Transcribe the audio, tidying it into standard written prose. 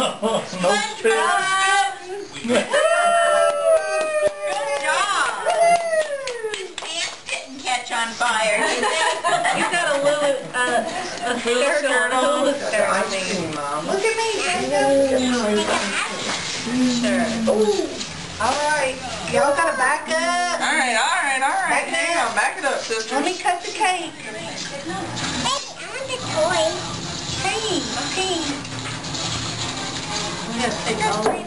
SpongeBob! Good job! Pants didn't catch on fire, did they? You got a little shirt on. Look at me. Sure. All right. Y'all gotta back up. All right. Back Hang on, back it up, sister. Let me cut the cake. Toy. Okay. We gotta take all